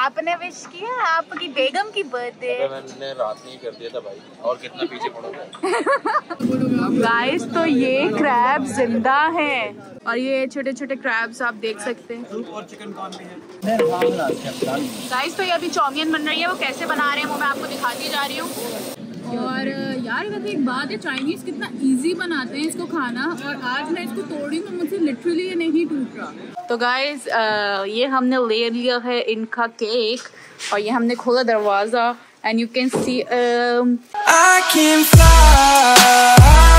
आपने विश किया? आपकी बेगम की बर्थडे। मैंने रात नहीं कर दिया था भाई, और कितना पीछे पड़ोगे। गाइस तो ये क्रैब जिंदा है और ये छोटे छोटे क्रैब्स आप देख सकते हैं। और चिकन कॉर्न भी है। गाइस तो ये अभी चाउमीन बन रही है, वो कैसे बना रहे हैं वो मैं आपको दिखाती जा रही हूँ। और यार वैसे एक बात है, चाइनीज कितना इजी बनाते हैं इसको खाना, और आज मैं इसको तोड़ी तो मुझसे लिटरली ये नहीं टूट रहा। तो गाइस ये हमने ले लिया है इनका केक, और ये हमने खोला दरवाजा and you can see I can fly।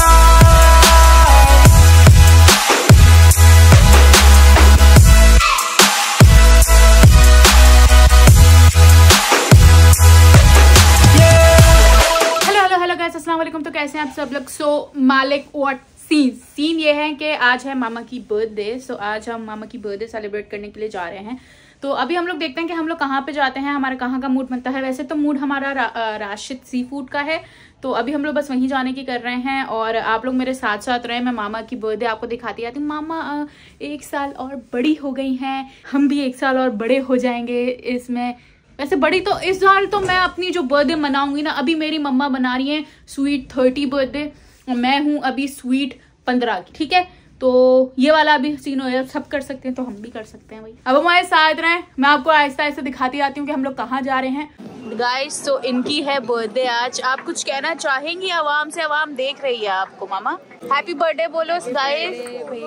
अस्सलाम वालेकुम। तो कैसे हैं आप सब लोग? सो मालिक व्हाट सीन ये है कि आज है मामा की बर्थडे। सो आज हम मामा की बर्थडे सेलिब्रेट करने के लिए जा रहे हैं। तो अभी हम लोग देखते हैं कि हम लोग कहाँ पे जाते हैं, हमारा कहाँ का मूड बनता है। वैसे तो मूड हमारा राशिद सी फूड का है, तो अभी हम लोग बस वहीं जाने की कर रहे हैं। और आप लोग मेरे साथ साथ रहे, मैं मामा की बर्थडे आपको दिखाती जाती हूँ। मामा 1 साल और बड़ी हो गई हैं, हम भी 1 साल और बड़े हो जाएंगे इसमें। वैसे बड़ी तो इस साल तो मैं अपनी जो बर्थडे मनाऊंगी ना, अभी मेरी मम्मा बना रही हैं स्वीट 30 बर्थडे और मैं हूँ अभी स्वीट 15 की, ठीक है। तो ये वाला अभी सीन हो, सब कर सकते हैं तो हम भी कर सकते हैं भाई। अब हमारे साथ रहें, मैं आपको आहिस्ता आहिस्ता दिखाती आती हूँ कि हम लोग कहाँ जा रहे हैं। गाइस तो इनकी है बर्थडे आज, आप कुछ कहना चाहेंगी आवाम से? आवाम देख रही है आपको। मामा हैप्पी बर्थडे बोलो गाइस।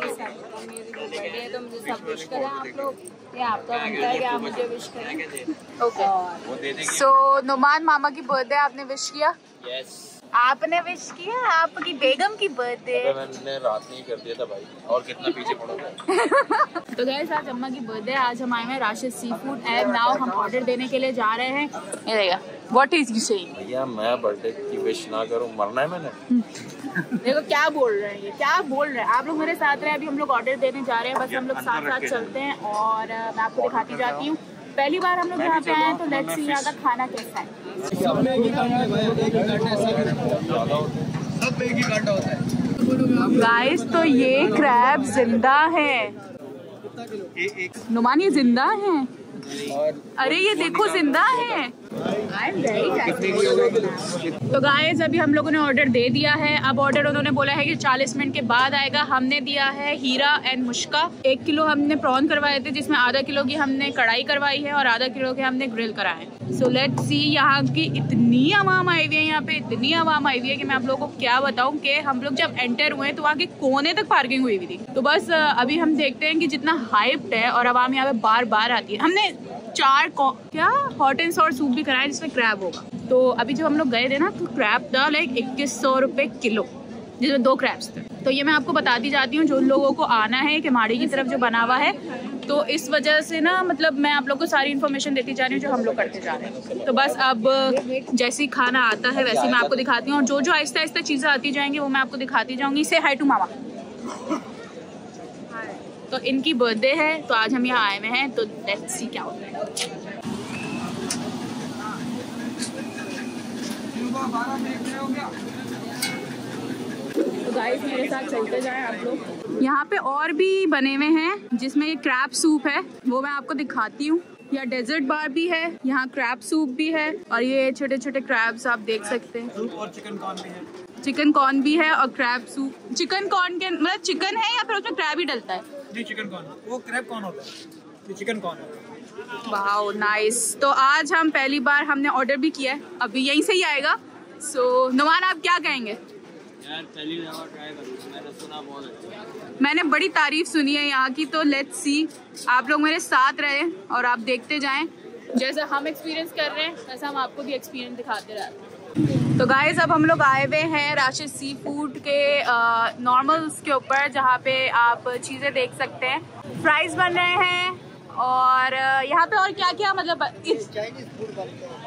तो मुझे सब विश करें आप लोग, ये आपका बनता है कि आप मुझे विश करें। ओके सो नुमान मामा की बर्थडे आपने विश किया? यस आपने विश किया? आपकी बेगम की बर्थडे। मैंने रात नहीं कर दिया था भाई, और कितना पीछे पड़ोगे। तो गाइस आज अम्मा की बर्थडे, आज हम आए हैं Rashid sea food and now हम ऑर्डर देने के लिए जा रहे हैं। ये देखा व्हाट इज यू सेइंग? भैया मैं बर्थडे की विश ना करूं, मरना है मैंने। देखो क्या बोल रहे हैं, ये क्या बोल रहे हैं। आप लोग मेरे साथ रहे, अभी हम लोग ऑर्डर देने जा रहे हैं। बस हम लोग साथ साथ चलते हैं और मैं आपको दिखाती जाती हूँ। पहली बार हम लोग यहाँ पे आए हैं, तो लेट्स सी यहाँ का खाना कैसा है। गाइस तो ये क्रैब जिंदा है। नुमान ये जिंदा है, अरे ये देखो जिंदा है। तो गाइस अभी हम लोगों ने ऑर्डर दे दिया है। अब ऑर्डर उन्होंने बोला है कि 40 मिनट के बाद आएगा। हमने दिया है हीरा एंड मुश्का। 1 किलो हमने प्रॉन करवाए थे, जिसमें आधा किलो की हमने कढ़ाई करवाई है और आधा किलो के हमने ग्रिल कराए। So let's see. यहाँ की इतनी आवाम आई हुई है, यहाँ पे इतनी आवाम आई हुई है कि मैं आप लोगों को क्या बताऊँ कि हम लोग जब एंटर हुए तो वहाँ के कोने तक पार्किंग हुई हुई थी। तो बस अभी हम देखते हैं कि जितना हाइप्ड है और आवाम यहाँ पे बार बार आती है। हमने 4 क्या हॉट एंड सॉर सूप भी कराया जिसमें क्रैब होगा। तो अभी जब हम लोग गए थे ना, तो क्रैब था लाइक 2100 रुपये किलो, जिसमें 2 क्रैब्स थे। तो ये मैं आपको बताती जाती हूँ, जो लोगों को आना है कि माड़ी की तरफ जो बना हुआ है, तो इस वजह से ना मतलब मैं आप लोग को सारी इन्फॉर्मेशन देती जा रही हूँ जो हम लोग करते जा रहे हैं। तो बस अब जैसे ही खाना आता है वैसे ही मैं आपको दिखाती हूँ, और जो जो आहिस्ता आहिस्ता चीज़ें आती जाएंगी वो मैं आपको दिखाती जाऊँगी। से हाय टू मामा। तो इनकी बर्थडे है, तो आज हम यहाँ आए हुए हैं, तो लेट्स सी क्या होता है। तो गाइस मेरे साथ चलते जाएं आप लोग। यहाँ पे और भी बने हुए हैं, जिसमें ये क्रैब सूप है, वो मैं आपको दिखाती हूँ। यहाँ डेजर्ट बार भी है, यहाँ क्रैब सूप भी है, और ये छोटे छोटे क्रैब्स आप देख सकते हैं। और चिकन कॉर्न भी है। चिकन कॉर्न भी है और क्रैब सूप। चिकन कॉर्न के मतलब चिकन है या फिर उसमें क्रैब ही डलता है? नहीं चिकन कॉर्न, वो क्रैब कॉर्न होता है, ये चिकन कॉर्न है। Wow nice. तो आज हम पहली बार हमने ऑर्डर भी किया है, अभी यहीं से ही आएगा। सो नुमान आप क्या कहेंगे? यार पहली दफा ट्राई करूंगा, मैंने सुना बहुत अच्छा। मैंने बड़ी तारीफ सुनी है यहाँ की। तो लेट्स सी, आप लोग मेरे साथ रहे और आप देखते जाएं। जैसा हम एक्सपीरियंस कर रहे हैं वैसा हम आपको भी एक्सपीरियंस दिखाते रहते हैं। तो गाइस अब हम लोग आए हुए हैं राशिद सी फूड के नॉर्मल्स के ऊपर, जहाँ पे आप चीज़ें देख सकते हैं। फ्राइज बन रहे हैं और यहाँ पे और क्या क्या मतलब चाइनीज फूड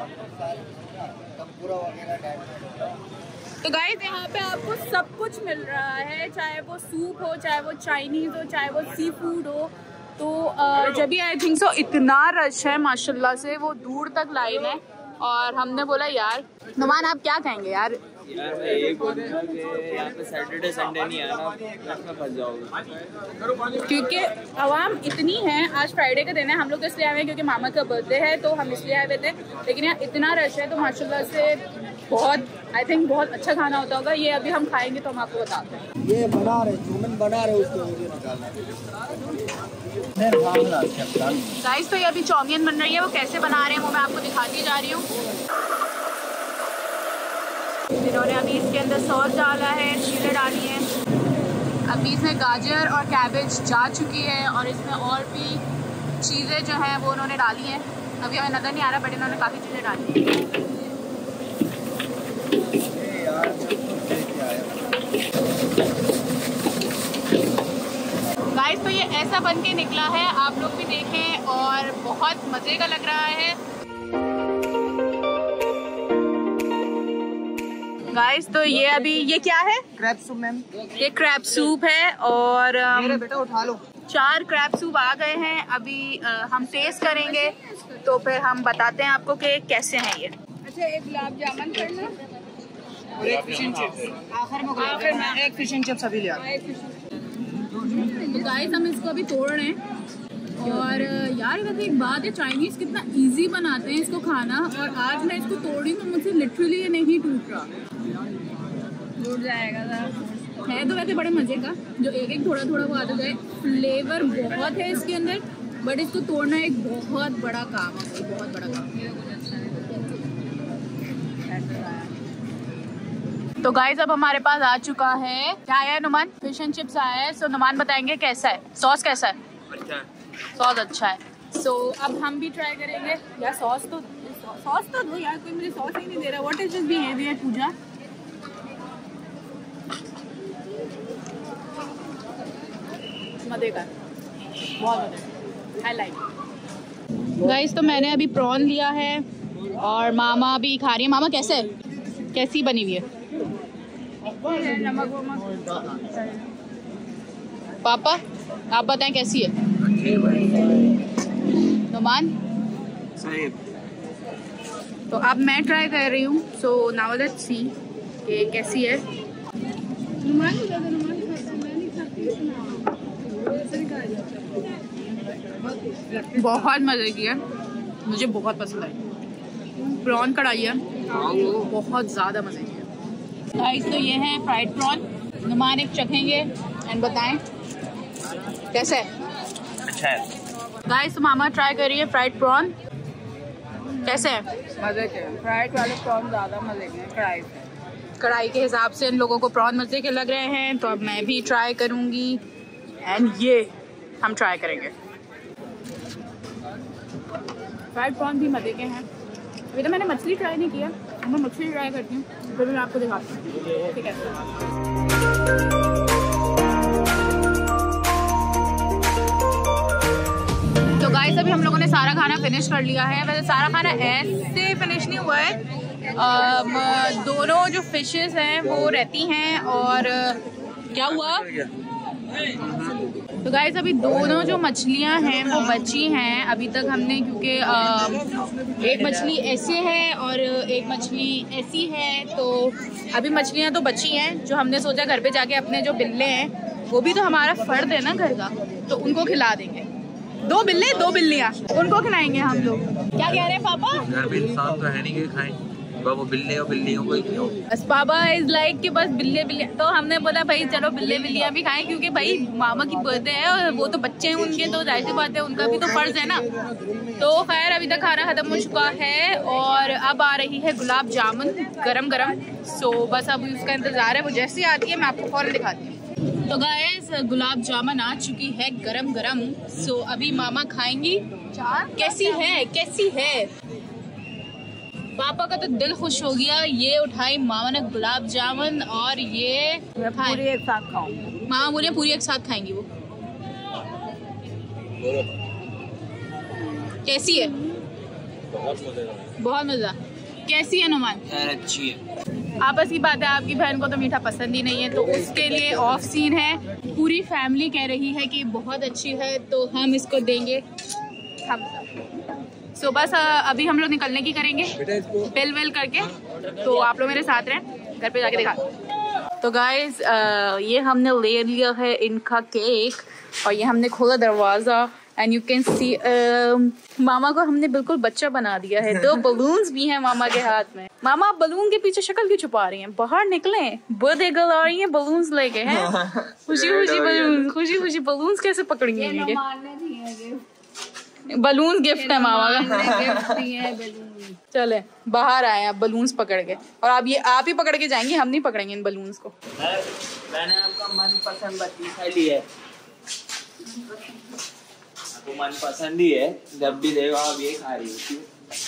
तो गाइस यहाँ पे आपको सब कुछ मिल रहा है, चाहे वो सूप हो, चाहे वो चाइनीज हो, चाहे वो सी फूड हो। तो जब भी आई थिंक सो इतना रश है माशाल्लाह से, वो दूर तक लाइन है। और हमने बोला यार नुमान आप क्या कहेंगे यार, यार मैं ये बोलूँगा कि यहाँ पे सैटरडे संडे नहीं आना, मैं फंस जाओगे। क्योंकि आवाम इतनी है। आज फ्राइडे का दिन है, हम लोग तो इसलिए आए हैं क्योंकि मामा का बर्थडे है, तो हम इसलिए आए हुए थे। लेकिन यहाँ इतना रश है तो माशाल्लाह से बहुत, आई थिंक बहुत अच्छा खाना होता होगा। ये अभी हम खाएंगे तो हम आपको बताते हैं। ये बना रहे चूमन बना रहे, उसको वीडियो निकालना। गाइस तो ये अभी चाउमीन बन रही है, वो कैसे बना रहे हैं वो मैं आपको दिखाती जा रही हूँ। इन्होंने अभी इसके अंदर सॉस डाला है, चीज़ें डाली हैं। अभी इसमें गाजर और कैबेज जा चुकी है और इसमें और भी चीज़ें जो हैं वो उन्होंने डाली हैं। अभी हमें नज़र नहीं आ रहा बट इन्होंने काफ़ी चीज़ें डाली हैं। गाइस तो ये ऐसा बन के निकला है, आप लोग भी देखें और बहुत मज़े का लग रहा है। गाइस तो ये अभी ये क्या है? Crab soup ma'am. ये क्रैब सूप है और मेरे बेटा उठा लो। 4 क्रैब सूप आ गए हैं। अभी हम टेस्ट करेंगे तो फिर हम बताते हैं आपको कि कैसे हैं ये। अच्छा, एक गुलाब जामुन करना और एक फिश एंड चिप्स। आखिर में एक फिश एंड चिप्स अभी ले आए। तो गाइस हम इसको अभी तोड़ रहे हैं और यार वैसे एक बात है, चाइनीज़ कितना इजी बनाते हैं इसको खाना। और आज मैं इसको तोड़ी तो मुझसे लिटरली ये नहीं टूट रहा, टूट जाएगा है तो वैसे बड़े मज़े का, जो एक थोड़ा थोड़ा वो आता जाए। फ्लेवर बहुत है इसके अंदर बट इसको तोड़ना एक बहुत बड़ा काम है, बहुत बड़ा काम। तो गाइस अब हमारे पास आ चुका है, क्या आया है नुमान? फिश एंड चिप्स आया है। सो नुमान बताएंगे कैसा है, सॉस कैसा है? अच्छा है, सॉस अच्छा है। सो अब हम भी ट्राई करेंगे। यार सॉस तो दो यार, कोई मुझे सॉस ही नहीं दे रहा। What is this behaviour Pooja? मजे का, बहुत मजे, आई लाइक। गाइस तो मैंने अभी प्रॉन लिया है और मामा भी खा रही है। मामा कैसे है, कैसी बनी हुई है? नमक पापा आप बताएं कैसी है? नुमान सही। तो अब मैं ट्राई कर रही हूँ। सो नाउ लेट्स सी कि कैसी है। बहुत मज़े की है, मुझे बहुत पसंद आई। प्रॉन कढ़ाई है, बहुत ज़्यादा मज़े की है। गाइस तो ये है फ्राइड प्रॉन। नुमान एक चखेंगे एंड बताएं कैसे है। अच्छा है। गाइस तो मामा ट्राई कर रही है फ्राइड प्रॉन, कैसे है? मजे के। फ्राइड वाले प्रॉन ज़्यादा मजे के कढ़ाई से। कढ़ाई के हिसाब से इन लोगों को प्रॉन मज़े के लग रहे हैं, तो अब मैं भी ट्राई करूँगी एंड ये हम ट्राई करेंगे। फ्राइड प्रॉन भी मज़े के हैं। अभी तो मैंने मछली ट्राई नहीं किया, मैं मछली ट्राई करती हूँ फिर मैं आपको दिखाती हूँ, ठीक है? तो गाइस अभी हम लोगों ने सारा खाना फिनिश कर लिया है। वैसे सारा खाना ऐसे फिनिश नहीं हुआ है, दोनों जो फिशेस हैं वो रहती हैं। और क्या हुआ? तो गाइस अभी दोनों जो मछलियां हैं वो बची हैं अभी तक हमने, क्योंकि एक मछली ऐसे है और एक मछली ऐसी है। तो अभी मछलियां तो बची हैं, जो हमने सोचा घर पे जाके अपने जो बिल्ले हैं वो भी तो हमारा फर्ज है ना घर का, तो उनको खिला देंगे। 2 बिल्ले 2 बिल्लियां, उनको खिलाएंगे हम लोग। क्या कह रहे हैं पापा? घर में इंसान तो है नहीं कि खाएं, वो बिल्ले और बिल्लियों को ही खिलाओ। बस पापा इज लाइक कि बस बिल्ले बिल्लियां, तो हमने बोला भाई चलो बिल्ले बिल्लियां भी खाएं, क्योंकि भाई मामा की बर्थडे है और वो तो बच्चे हैं उनके, तो जाहिर सी बात है उनका भी तो फर्ज है ना। तो खैर अभी तक खाना खत्म हो चुका है और अब आ रही है गुलाब जामुन गरम गरम। सो बस अब उसका इंतजार है, वो जैसी आती है मैं आपको फौरन दिखाती हूँ। तो गाइस गुलाब जामुन आ चुकी है गरम गरम। सो अभी मामा खाएंगी। कैसी है, कैसी है? पापा का तो दिल खुश हो गया, ये उठाई मामा ने गुलाब जामुन और ये पूरी एक साथ खाऊं। मामा बोले पूरी एक साथ खाएंगी वो। कैसी है? बहुत मजा। कैसी है नुमान? यार अच्छी है। आपस की बात है, आपकी बहन को तो मीठा पसंद ही नहीं है, तो उसके लिए ऑफ सीन है। पूरी फैमिली कह रही है कि बहुत अच्छी है, तो हम इसको देंगे हम। सो बस अभी हम लोग निकलने की करेंगे बिल विल करके, तो आप लोग मेरे साथ रहें। घर पे जाके दिखा। तो गाइस ये हमने ले लिया है इनका केक और ये हमने खोला दरवाजा एंड यू कैन सी मामा को हमने बिल्कुल बच्चा बना दिया है। 2 बलून्स भी हैं मामा के हाथ में। मामा आप बलून के पीछे शक्ल क्यों छुपा रही हैं? बाहर निकले, बर्थडे गर्ल आ रही है बलून्स लेके हैं। खुशी खुशी बलून, खुशी खुशी बलून्स कैसे पकड़ेंगे ये? बलून गिफ्ट है मामा का। चले बाहर आए आप बलून्स पकड़ के, और आप ही पकड़ के जाएंगे, हम नहीं पकड़ेंगे इन बलून्स को। मैंने आपका मनपसंद बत्तीसा लिया है, आपको मनपसंद ही है, जब भी देखो आप ये खा रही होती है।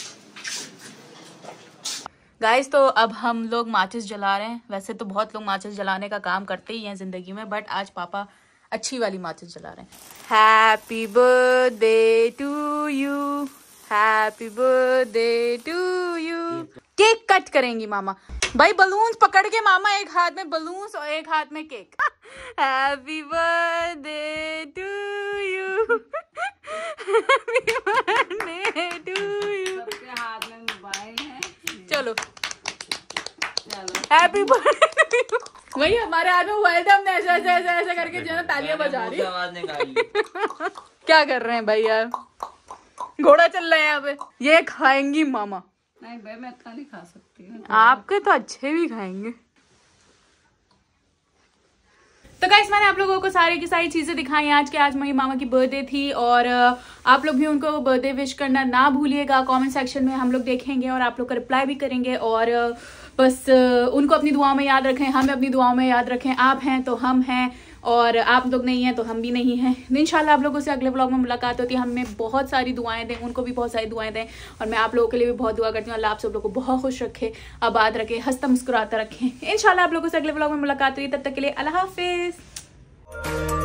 गाइस तो अब हम लोग माचिस जला रहे हैं। वैसे तो बहुत लोग माचिस जलाने का काम करते ही हैं जिंदगी में, बट आज पापा अच्छी वाली माचिस जला रहे हैं। Happy birthday to you, happy birthday to you. Cake cut करेंगी मामा। भाई बलून्स पकड़ के मामा, एक हाथ में बलून्स और एक हाथ में cake. Happy birthday to you, happy birthday to you. सबके हाथ में मोबाइल है। चलो हैप्पी बर्थडे। वही हमारे हाथ में मोबाइल था, हमने ऐसा ऐसा ऐसा ऐसा करके जो है तालियां बजा रही। आवाज निकाल ली। क्या कर रहे हैं भाई यार, घोड़ा चल रहा है यहाँ पे। ये खाएंगी मामा। नहीं भाई मैं इतना नहीं खा सकती। आपके तो अच्छे भी खाएंगे। तो गाइस मैंने आप लोगों को सारी की सारी चीजें दिखाई आज के। आज मेरी मामा की बर्थडे थी और आप लोग भी उनको बर्थडे विश करना ना भूलिएगा। कमेंट सेक्शन में हम लोग देखेंगे और आप लोग का रिप्लाई भी करेंगे। और बस उनको अपनी दुआओं में याद रखें, हमें अपनी दुआओं में याद रखें। आप हैं तो हम हैं और आप लोग नहीं हैं तो हम भी नहीं हैं। इंशाल्लाह आप लोगों से अगले व्लॉग में मुलाकात होती है। हमें बहुत सारी दुआएं दें, उनको भी बहुत सारी दुआएं दें और मैं आप लोगों के लिए भी बहुत दुआ करती हूँ। अल्लाह आप सब लोगों को बहुत खुश रखे, आबाद रखे, हंसता मुस्कुराता रखें। इंशाल्लाह आप लोगों से अगले व्लॉग में मुलाकात हुई। तब तक के लिए अल्लाह हाफिज।